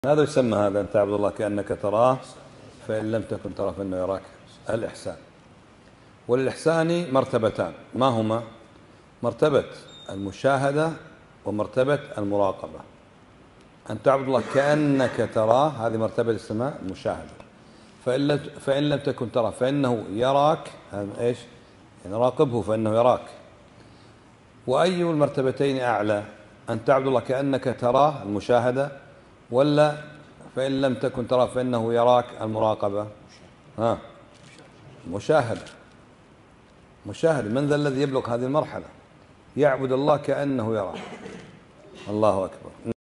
هذا يسمى هذا أن تعبد الله كأنك تراه فإن لم تكن تراه فإنه يراك، الإحسان. وللإحسان مرتبتان، ما هما؟ مرتبة المشاهدة ومرتبة المراقبة. أن تعبد الله كأنك تراه هذه مرتبة اسمها المشاهدة، فإن لم تكن تراه فإنه يراك، إيش؟ يعني راقبه فإنه يراك. وأي المرتبتين أعلى؟ أن تعبد الله كأنك تراه المشاهدة، ولا فإن لم تكن تراه فإنه يراك المراقبة؟ مشاهدة. من ذا الذي يبلغ هذه المرحلة؟ يعبد الله كأنه يراه. الله أكبر.